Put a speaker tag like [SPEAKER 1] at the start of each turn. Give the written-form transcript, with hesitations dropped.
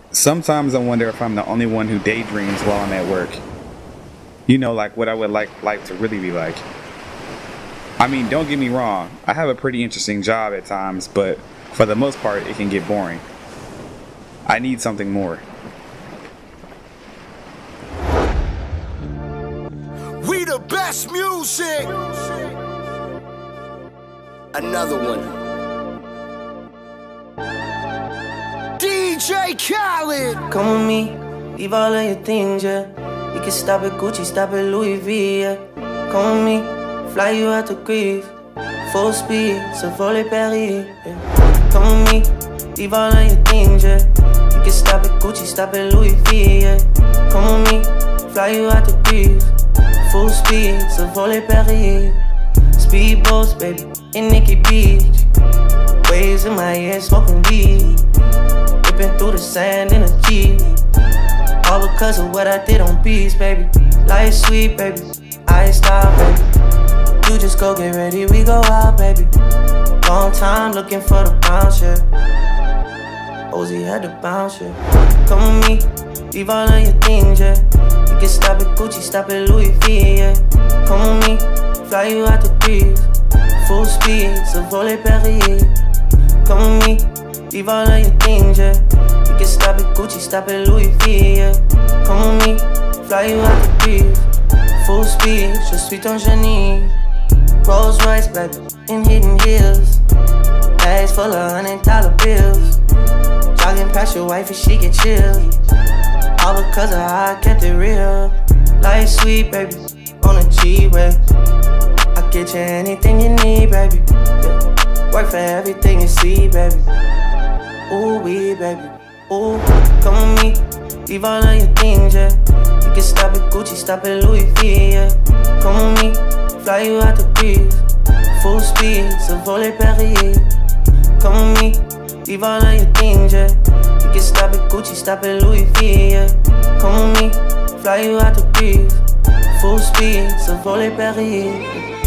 [SPEAKER 1] Sometimes I wonder if I'm the only one who daydreams while I'm at work. You know, like what I would like life to really be like. I mean, don't get me wrong, I have a pretty interesting job at times, but for the most part, it can get boring. I need something more.
[SPEAKER 2] We the best music. Another one. DJ Khaled.
[SPEAKER 3] Come with me, leave all of your things, yeah. We can stop at Gucci, stop at Louis V, yeah. Come with me, fly you out to Greece. Full speed, so volley Paris, yeah. Come with me, leave all of your things, yeah. We can stop at Gucci, stop at Louis V, yeah. Come with me, fly you out to Greece. Full speed, so volley Paris. Speedboats, baby, in Nikki Beach. Waves in my head, smoking weed. Ripping through the sand in a Jeep. All because of what I did on beats, baby. Life sweet, baby, I stop, baby. You just go get ready, we go out, baby. Long time looking for the bounce, yeah. Ozzy had to bounce, yeah. Come with me, leave all of your things, yeah. You can stop at Gucci, stop at Louis V, yeah. Come with me, fly you out to Greece. Full speed, so volley Paris. Come with me, leave all of your things, yeah. You can stop at Gucci, stop at Louis V, yeah. Come with me, fly you out to Greece. Full speed, je suis ton génie. Rolls Royce, baby, in hidden hills. Bags full of $100 bills. Jogging past your wife and she get chilled. All because of how I kept it real. Life sweet, baby, on a G-way. I get you anything you need, baby, yeah. Work for everything you see, baby. Ooh, we, baby, ooh. Come with me, leave all of your things, yeah. You can stop at Gucci, stop at Louis V, yeah. Come with me, fly you out to Greece. Full speed, so volley Paris. Come with me, leave all of your things, yeah. You can stop at Gucci, stop at Louis V, yeah. Come with me, fly you out to Greece. Full speed, so volley Paris.